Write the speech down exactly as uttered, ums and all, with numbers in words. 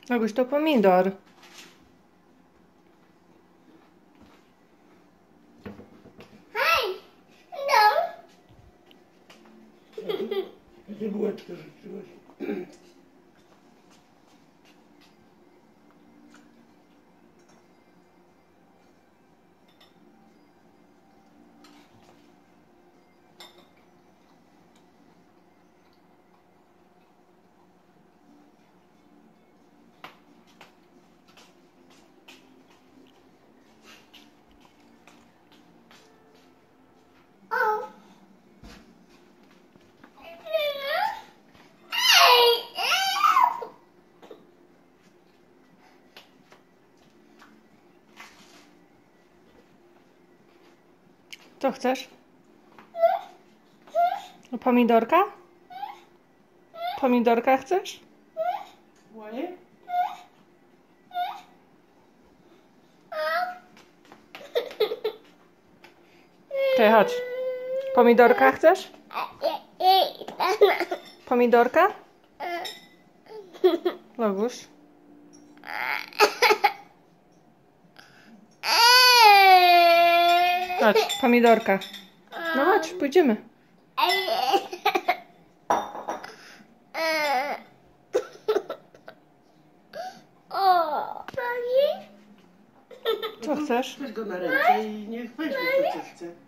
Aguś, to pomidor. Hej! No! Gdzie bułeczkę rzuciłeś? O! Co chcesz? No, pomidorka? Pomidorka chcesz? Ładnie? Czekaj, chodź. Pomidorka chcesz? Pomidorka? Aguś. Chodź, pomidorka. No chodź, pójdziemy. O! Pani? Co chcesz? Weź go na ręce i niech weźmie to, co chce.